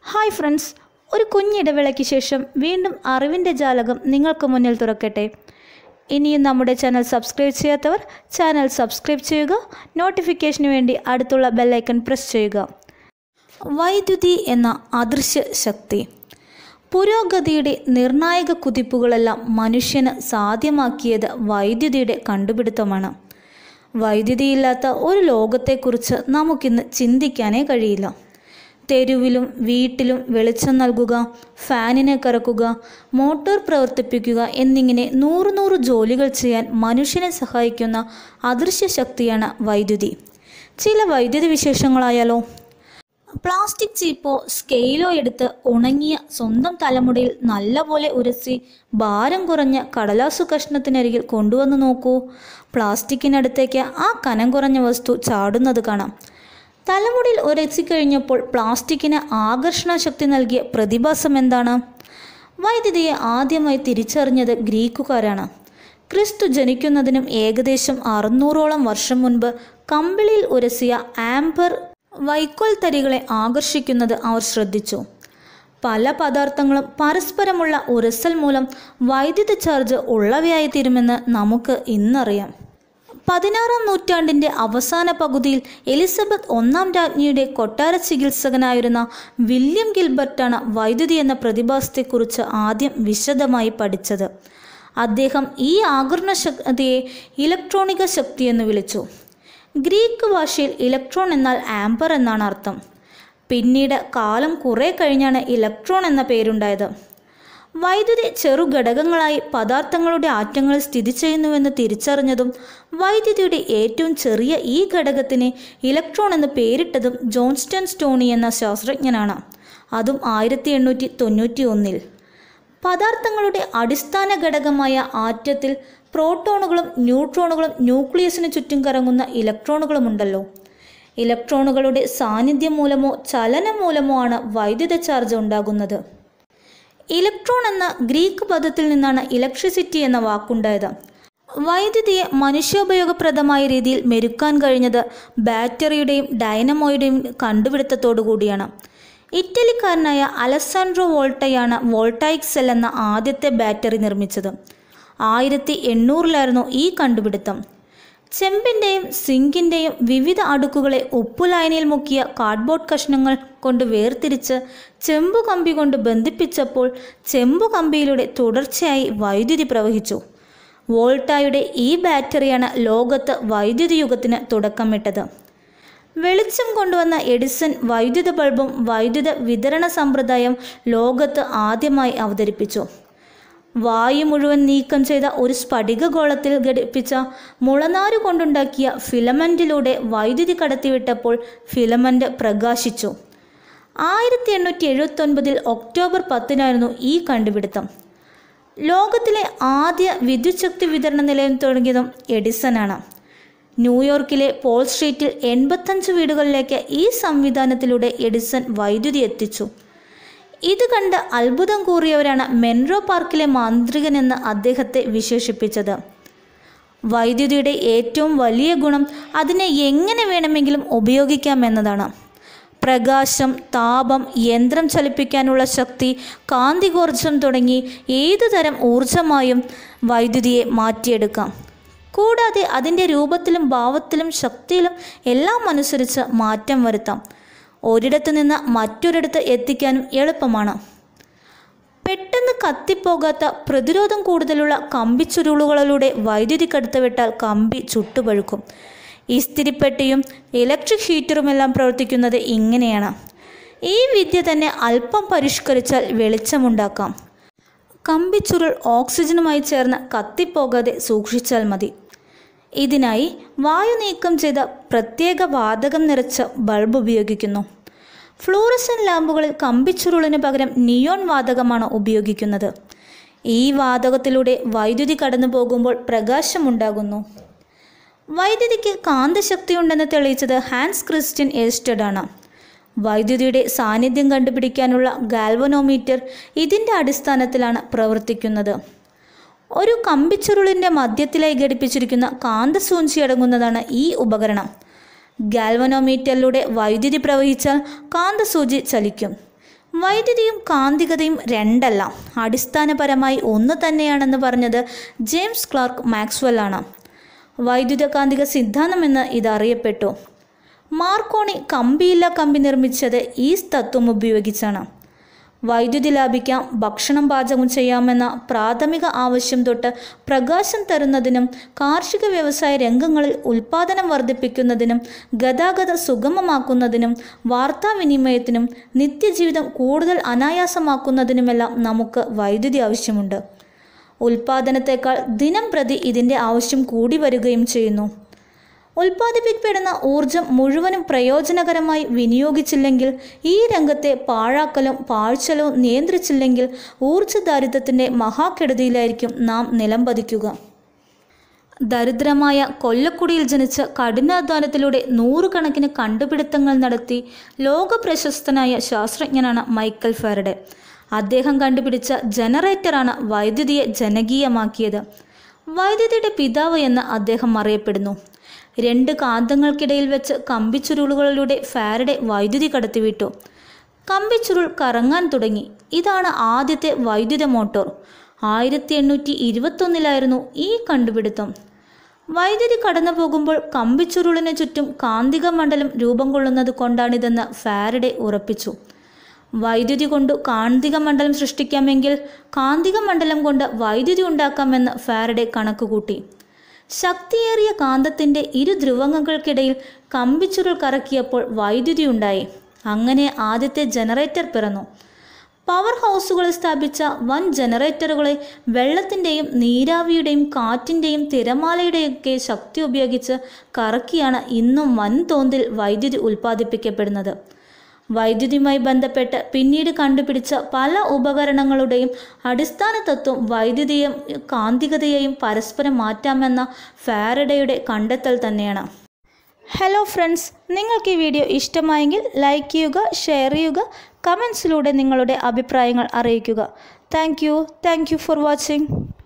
Hi friends, ഒരു കുഞ്ഞിടവേളയ്ക്ക് ശേഷം വീണ്ടും അറിവിൻ്റെ ജാലകം നിങ്ങൾക്ക് മുന്നിൽ തുറക്കട്ടെ. ഇനിയും നമ്മുടെ ചാനൽ സബ്സ്ക്രൈബ് ചെയ്യാത്തവർ ചാനൽ സബ്സ്ക്രൈബ് ചെയ്യുക. നോട്ടിഫിക്കേഷന് വേണ്ടി അടുത്തുള്ള ബെല്ലൈക്കൺ പ്രസ് ചെയ്യുക. വൈദ്യുതി എന്ന അദൃശ്യ ശക്തി. പുരോഗതിയുടെ നിർണായക കുതിപ്പുകളെല്ലാം മനുഷ്യന് സാധ്യമാക്കിയത് വൈദ്യുതിയുടെ കണ്ടുപിടുത്തമാണ്. വൈദ്യുതിയില്ലാത്ത ഒരു ലോകത്തെക്കുറിച്ച് നമുക്കിന്ന് ചിന്തിക്കാനേ കഴിയില്ല. തെരുവിലും വീട്ടിലും വെളിച്ചം നൽകുക, ഫാനിനെ കറക്കുക, മോട്ടോർ പ്രവർത്തിപ്പിക്കുക എന്നിങ്ങനെ നൂറ് ജോലികൾ ചെയ്യാൻ മനുഷ്യനെ സഹായിക്കുന്ന അദൃശ്യ ശക്തിയാണ് വൈദ്യുതി. ചില വൈദ്യുതി വിശേഷങ്ങളായാലോ. പ്ലാസ്റ്റിക് ചീപ്പോ സ്കെയിലോ എടുത്ത് ഉണങ്ങിയ സ്വന്തം തലമുടിയിൽ നല്ലപോലെ ഉരസി ഭാരം കുറഞ്ഞ കടലാസു കഷ്ണത്തിനരികിൽ കൊണ്ടുവന്ന് നോക്കൂ. പ്ലാസ്റ്റിക്കിനടുത്തേക്ക് ആ കനം കുറഞ്ഞ വസ്തു ചാടുന്നത് കാണാം. തലമുടിയിൽ ഉരസിക്കഴിഞ്ഞപ്പോൾ പ്ലാസ്റ്റിക്കിന് ആകർഷണ ശക്തി നൽകിയ പ്രതിഭാസം എന്താണ്? വൈദ്യുതിയെ ആദ്യമായി തിരിച്ചറിഞ്ഞത് ഗ്രീക്കുകാരാണ്. ക്രിസ്തു ജനിക്കുന്നതിനും ഏകദേശം 600ഓളം വർഷം മുൻപ് കമ്പിളിയിൽ ഉരസിയ ആംബർ വൈക്കോൽ തരികളെ ആകർഷിക്കുന്നത് അവർ ശ്രദ്ധിച്ചു. പല പദാർത്ഥങ്ങളും പരസ്പരമുള്ള ഉരസൽ മൂലം വൈദ്യുത ചാർജ് ഉള്ളവയായി തീരുമെന്ന് നമുക്ക് ഇന്നറിയാം. 16-ാം നൂറ്റാണ്ടിൻ്റെ അവസാന പകുതിയിൽ എലിസബത്ത് ഒന്നാം രാജ്ഞിയുടെ കൊട്ടാര ചികിത്സകനായിരുന്ന വില്യം ഗിൽബർട്ടാണ് വൈദ്യുതി എന്ന പ്രതിഭാസത്തെക്കുറിച്ച് ആദ്യം വിശദമായി പഠിച്ചത്. അദ്ദേഹം ഈ ആകർഷണ ശക്തിയെ ഇലക്ട്രോണിക ശക്തി എന്ന് വിളിച്ചു. ഗ്രീക്ക് ഭാഷയിൽ ഇലക്ട്രോൺ എന്നാൽ ആംബർ എന്നാണ് അർത്ഥം. പിന്നീട് കാലം കുറേ കഴിഞ്ഞാണ് ഇലക്ട്രോൺ എന്ന പേരുണ്ടായത്. വൈദ്യുതി ചെറുഘടകങ്ങളായി പദാർത്ഥങ്ങളുടെ ആറ്റങ്ങളിൽ സ്ഥിതി ചെയ്യുന്നുവെന്ന് തിരിച്ചറിഞ്ഞതും വൈദ്യുതിയുടെ ഏറ്റവും ചെറിയ ഈ ഘടകത്തിന് ഇലക്ട്രോൺ എന്ന് പേരിട്ടതും ജോൺസ്റ്റൺ സ്റ്റോണി എന്ന ശാസ്ത്രജ്ഞനാണ്. അതും 1891. പദാർത്ഥങ്ങളുടെ അടിസ്ഥാന ഘടകമായ ആറ്റത്തിൽ പ്രോട്ടോണുകളും ന്യൂട്രോണുകളും ന്യൂക്ലിയസിന് ചുറ്റും കറങ്ങുന്ന ഇലക്ട്രോണുകളുമുണ്ടല്ലോ. ഇലക്ട്രോണുകളുടെ സാന്നിധ്യം മൂലമോ ചലനം മൂലമോ ആണ് വൈദ്യുത ചാർജ് ഉണ്ടാകുന്നത്. ഇലക്ട്രോൺ എന്ന ഗ്രീക്ക് പദത്തിൽ നിന്നാണ് ഇലക്ട്രിസിറ്റി എന്ന വാക്കുണ്ടായത്. വൈദ്യുതിയെ മനുഷ്യോപയോഗപ്രദമായ രീതിയിൽ മെരുക്കാൻ കഴിഞ്ഞത് ബാറ്ററിയുടെയും ഡൈനമോയുടെയും കണ്ടുപിടുത്തത്തോടു കൂടിയാണ്. ഇറ്റലിക്കാരനായ അലസാൻഡ്രോ വോൾട്ടയാണ് വോൾട്ടായിക് സെൽ എന്ന ആദ്യത്തെ ബാറ്ററി നിർമ്മിച്ചത്. 1800-ലായിരുന്നു ഈ കണ്ടുപിടുത്തം. ചെമ്പിൻ്റെയും സിങ്കിൻ്റെയും വിവിധ അടുക്കുകളെ ഉപ്പുലായനിയിൽ മുക്കിയ കാർഡ്ബോർഡ് കഷ്ണങ്ങൾ കൊണ്ട് വേർതിരിച്ച് ചെമ്പു കമ്പി കൊണ്ട് ബന്ധിപ്പിച്ചപ്പോൾ ചെമ്പു കമ്പിയിലൂടെ തുടർച്ചയായി വൈദ്യുതി പ്രവഹിച്ചു. വോൾട്ടായുടെ ഈ ബാറ്ററിയാണ് ലോകത്ത് വൈദ്യുതി യുഗത്തിന് തുടക്കമിട്ടത്. വെളിച്ചം കൊണ്ടുവന്ന എഡിസൺ വൈദ്യുത ബൾബും വൈദ്യുത വിതരണ സമ്പ്രദായം ലോകത്ത് ആദ്യമായി അവതരിപ്പിച്ചു. വായു മുഴുവൻ നീക്കം ചെയ്ത ഒരു സ്ഫടിക ഗോളത്തിൽ ഘടിപ്പിച്ച മുളനാരു കൊണ്ടുണ്ടാക്കിയ ഫിലമെൻറ്റിലൂടെ വൈദ്യുതി കടത്തിവിട്ടപ്പോൾ ഫിലമെൻ്റ് പ്രകാശിച്ചു. 1879 ഒക്ടോബർ 10-നായിരുന്നു ഈ കണ്ടുപിടുത്തം. ലോകത്തിലെ ആദ്യ വിദ്യുച്ഛക്തി വിതരണ നിലയം തുടങ്ങിയതും എഡിസനാണ്. ന്യൂയോർക്കിലെ പോൾ സ്ട്രീറ്റിൽ 85 വീടുകളിലേക്ക് ഈ സംവിധാനത്തിലൂടെ എഡിസൺ വൈദ്യുതി എത്തിച്ചു. ഇത് കണ്ട് അത്ഭുതം കൂറിയവരാണ് മെൻറോ പാർക്കിലെ മാന്ത്രികനെന്ന് അദ്ദേഹത്തെ വിശേഷിപ്പിച്ചത്. വൈദ്യുതിയുടെ ഏറ്റവും വലിയ ഗുണം അതിനെ എങ്ങനെ വേണമെങ്കിലും ഉപയോഗിക്കാമെന്നതാണ്. പ്രകാശം, താപം, യന്ത്രം ചലിപ്പിക്കാനുള്ള ശക്തി, കാന്തികോർജം തുടങ്ങി ഏതു തരം ഊർജമായും വൈദ്യുതിയെ മാറ്റിയെടുക്കാം. കൂടാതെ അതിൻ്റെ രൂപത്തിലും ഭാവത്തിലും ശക്തിയിലും എല്ലാം അനുസരിച്ച് മാറ്റം വരുത്താം. ഒരിടത്തു നിന്ന് മറ്റൊരിടത്ത് എത്തിക്കാനും എളുപ്പമാണ്. പെട്ടെന്ന് കത്തിപ്പോകാത്ത പ്രതിരോധം കൂടുതലുള്ള കമ്പിച്ചുരുളുകളിലൂടെ വൈദ്യുതി കടത്തിവിട്ടാൽ കമ്പി ചുട്ടുപഴുക്കും. ഇസ്തിരിപ്പെട്ടിയും ഇലക്ട്രിക് ഹീറ്ററുമെല്ലാം പ്രവർത്തിക്കുന്നത് ഇങ്ങനെയാണ്. ഈ വിദ്യ തന്നെ അല്പം പരിഷ്കരിച്ചാൽ വെളിച്ചമുണ്ടാക്കാം. കമ്പിച്ചുരുൾ ഓക്സിജനുമായി ചേർന്ന് കത്തിപ്പോകാതെ സൂക്ഷിച്ചാൽ മതി. ഇതിനായി വായു നീക്കം ചെയ്ത പ്രത്യേക വാതകം നിറച്ച ബൾബ് ഉപയോഗിക്കുന്നു. ഫ്ലൂറസൻ ലാമ്പുകളിൽ കമ്പിച്ചുരുളിന് പകരം നിയോൺ വാതകമാണ് ഉപയോഗിക്കുന്നത്. ഈ വാതകത്തിലൂടെ വൈദ്യുതി കടന്നു പോകുമ്പോൾ പ്രകാശമുണ്ടാകുന്നു. വൈദ്യുതിക്ക് കാന്തശക്തിയുണ്ടെന്ന് തെളിയിച്ചത് ഹാൻസ് ക്രിസ്റ്റ്യൻ ഏസ്റ്റഡ് ആണ്. വൈദ്യുതിയുടെ സാന്നിധ്യം കണ്ടുപിടിക്കാനുള്ള ഗാൽവനോമീറ്റർ ഇതിൻ്റെ അടിസ്ഥാനത്തിലാണ് പ്രവർത്തിക്കുന്നത്. ഒരു കമ്പിച്ചുരുളിൻ്റെ മധ്യത്തിലായി ഘടിപ്പിച്ചിരിക്കുന്ന കാന്തസൂചി അടങ്ങുന്നതാണ് ഈ ഉപകരണം. ഗാൽവനോമീറ്ററിലൂടെ വൈദ്യുതി പ്രവഹിച്ചാൽ കാന്തസൂചി ചലിക്കും. വൈദ്യുതിയും കാന്തികതയും രണ്ടല്ല, അടിസ്ഥാനപരമായി ഒന്ന് തന്നെയാണെന്ന് പറഞ്ഞത് ജെയിംസ് ക്ലാർക്ക് മാക്സ്വെൽ ആണ്. വൈദ്യുതകാന്തിക സിദ്ധാന്തമെന്ന് ഇതറിയപ്പെട്ടു. മാർക്കോണി കമ്പിയില്ലാ കമ്പി നിർമ്മിച്ചത് ഈ തത്വം ഉപയോഗിച്ചാണ്. വൈദ്യുതി ലാഭിക്കാം, ഭക്ഷണം പാചകം ചെയ്യാമെന്ന പ്രാഥമിക ആവശ്യം തൊട്ട് പ്രകാശം തരുന്നതിനും കാർഷിക വ്യവസായ രംഗങ്ങളിൽ ഉൽപ്പാദനം വർദ്ധിപ്പിക്കുന്നതിനും ഗതാഗതം സുഗമമാക്കുന്നതിനും വാർത്താവിനിമയത്തിനും നിത്യജീവിതം കൂടുതൽ അനായാസമാക്കുന്നതിനുമെല്ലാം നമുക്ക് വൈദ്യുതി ആവശ്യമുണ്ട്. ഉൽപ്പാദനത്തേക്കാൾ ദിനം പ്രതി ഇതിൻ്റെ ആവശ്യം കൂടി വരികയും ചെയ്യുന്നു. ഉൽപ്പാദിപ്പിക്കപ്പെടുന്ന ഊർജം മുഴുവനും പ്രയോജനകരമായി വിനിയോഗിച്ചില്ലെങ്കിൽ, ഈ രംഗത്തെ പാഴാക്കലും പാഴ്ചലവും നിയന്ത്രിച്ചില്ലെങ്കിൽ ഊർജ്ജദാരിദ്ര്യത്തിൻ്റെ മഹാകെടുതിയിലായിരിക്കും നാം നിലംപതിക്കുക. ദരിദ്രമായ കൊല്ലക്കുടിയിൽ ജനിച്ച കഠിനാധ്വാനത്തിലൂടെ നൂറുകണക്കിന് കണ്ടുപിടുത്തങ്ങൾ നടത്തി ലോകപ്രശസ്തനായ ശാസ്ത്രജ്ഞനാണ് മൈക്കൽ ഫാരഡെ. അദ്ദേഹം കണ്ടുപിടിച്ച ജനറേറ്ററാണ് വൈദ്യുതിയെ ജനകീയമാക്കിയത്. വൈദ്യുതിയുടെ പിതാവ് എന്ന് അദ്ദേഹം അറിയപ്പെടുന്നു. രണ്ട് കാന്തങ്ങൾക്കിടയിൽ വെച്ച് കമ്പിച്ചുരുളുകളിലൂടെ ഫാരഡെ വൈദ്യുതി കടത്തിവിട്ടു. കമ്പിച്ചുരുൾ കറങ്ങാൻ തുടങ്ങി. ഇതാണ് ആദ്യത്തെ വൈദ്യുത മോട്ടോർ. 1821 ഈ കണ്ടുപിടുത്തം. വൈദ്യുതി കടന്നു പോകുമ്പോൾ കമ്പിച്ചുരുളിന് ചുറ്റും കാന്തിക മണ്ഡലം രൂപം കൊള്ളുന്നത് കൊണ്ടാണിതെന്ന് ഫാരഡെ ഉറപ്പിച്ചു. വൈദ്യുതി കൊണ്ട് കാന്തിക മണ്ഡലം സൃഷ്ടിക്കാമെങ്കിൽ കാന്തിക മണ്ഡലം കൊണ്ട് വൈദ്യുതി ഉണ്ടാക്കാമെന്ന് ഫാരഡെ കണക്കുകൂട്ടി. ശക്തിയേറിയ കാന്തത്തിൻ്റെ ഇരു ധ്രുവങ്ങൾക്കിടയിൽ കമ്പിച്ചുരുൾ കറക്കിയപ്പോൾ വൈദ്യുതി ഉണ്ടായി. അങ്ങനെ ആദ്യത്തെ ജനറേറ്റർ പിറന്നു. പവർ ഹൗസുകളിൽ സ്ഥാപിച്ച വൻ ജനറേറ്ററുകളെ വെള്ളത്തിൻ്റെയും നീരാവിയുടെയും കാറ്റിൻ്റെയും തിരമാലയുടെയൊക്കെ ശക്തി ഉപയോഗിച്ച് കറക്കിയാണ് ഇന്നും വൻതോതിൽ വൈദ്യുതി ഉൽപ്പാദിപ്പിക്കപ്പെടുന്നത്. വൈദ്യുതിയുമായി ബന്ധപ്പെട്ട് പിന്നീട് കണ്ടുപിടിച്ച പല ഉപകരണങ്ങളുടെയും അടിസ്ഥാന തത്വം വൈദ്യുതിയെയും കാന്തികതയെയും പരസ്പരം മാറ്റാമെന്ന ഫാരഡെയുടെ കണ്ടെത്തൽ തന്നെയാണ്. ഹലോ ഫ്രണ്ട്സ്, നിങ്ങൾക്ക് ഈ വീഡിയോ ഇഷ്ടമായെങ്കിൽ ലൈക്ക് ചെയ്യുക, ഷെയർ ചെയ്യുക, കമൻസിലൂടെ നിങ്ങളുടെ അഭിപ്രായങ്ങൾ അറിയിക്കുക. Thank you for watching.